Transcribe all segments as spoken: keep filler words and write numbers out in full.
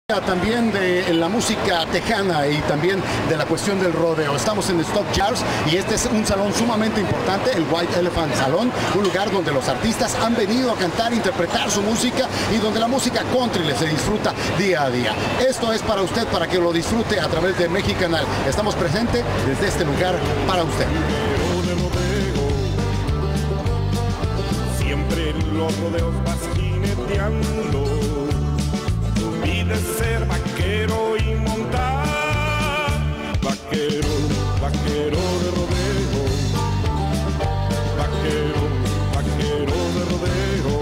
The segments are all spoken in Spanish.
También de la música tejana y también de la cuestión del rodeo. Estamos en Stockyards y este es un salón sumamente importante, el White Elephant Salón, un lugar donde los artistas han venido a cantar, interpretar su música y donde la música country se disfruta día a día. Esto es para usted, para que lo disfrute a través de Mexicanal. Estamos presentes desde este lugar para usted. Siempre los rodeos vas jineteando. De ser vaquero y montar, vaquero, vaquero de rodeo, vaquero, vaquero de rodeo.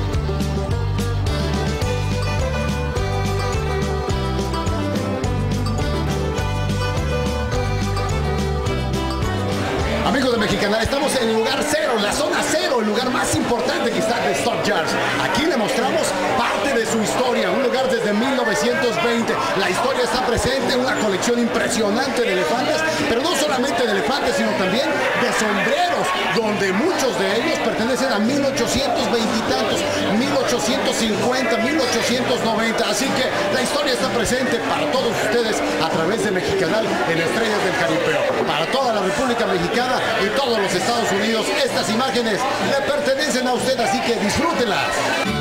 Amigos de Mexicanal, estamos en el lugar cero, la zona cero, el lugar más importante que está de Stockyards. Aquí le mostramos parte de su historia, un lugar desde mil novecientos veinte. La historia está presente, una colección impresionante de elefantes, pero no solamente de elefantes, sino también de sombreros, donde muchos de ellos pertenecen a mil ochocientos veinte y tantos, mil ochocientos cincuenta, mil ochocientos noventa. Así que la historia está presente para todos ustedes a través de Mexicanal en Estrellas del Caripeo. Para toda la República Mexicana y todos los Estados Unidos, estas imágenes le pertenecen a usted, así que disfrútenlas.